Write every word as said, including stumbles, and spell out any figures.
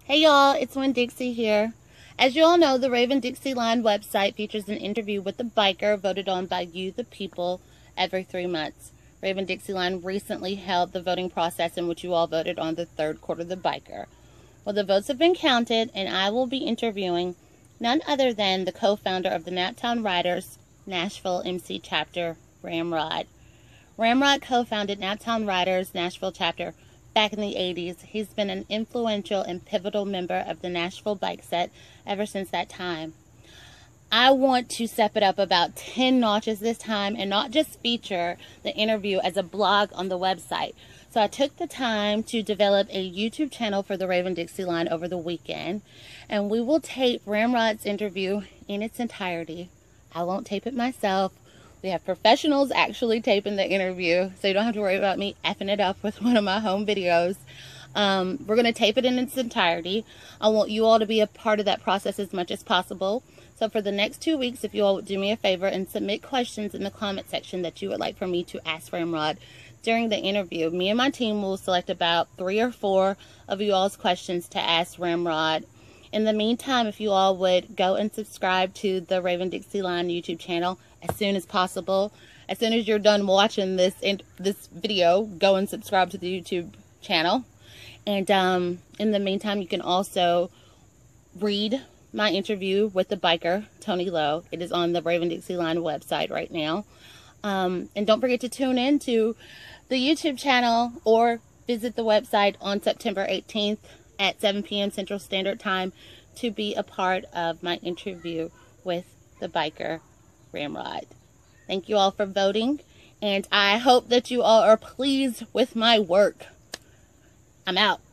Hey y'all, it's Winn Dixie here. As you all know, the Raven Dixie Line website features an interview with the biker voted on by you, the people, every three months. Raven Dixie Line recently held the voting process in which you all voted on the third quarter the biker. Well, the votes have been counted, and I will be interviewing none other than the co-founder of the Naptown Riders Nashville M C chapter, Ramrod. Ramrod co-founded Naptown Riders Nashville chapter back in the eighties. He's been an influential and pivotal member of the Nashville bike set ever since that time. I want to step it up about ten notches this time and not just feature the interview as a blog on the website. So I took the time to develop a YouTube channel for the Raven Dixie Line over the weekend, and we will tape Ramrod's interview in its entirety. I won't tape it myself. We have professionals actually taping the interview, so you don't have to worry about me effing it up with one of my home videos. Um, we're going to tape it in its entirety. I want you all to be a part of that process as much as possible. So for the next two weeks, if you all would do me a favor and submit questions in the comment section that you would like for me to ask Ramrod during the interview, me and my team will select about three or four of you all's questions to ask Ramrod. In the meantime, if you all would go and subscribe to the Raven Dixie Line YouTube channel as soon as possible. As soon as you're done watching this in, this video, go and subscribe to the YouTube channel. And um, in the meantime, you can also read my interview with the biker, Tony Lowe. It is on the Raven Dixie Line website right now. Um, and don't forget to tune in to the YouTube channel or visit the website on September eighteenth at seven p m Central Standard Time to be a part of my interview with the biker, Ramrod. Thank you all for voting, and I hope that you all are pleased with my work. I'm out.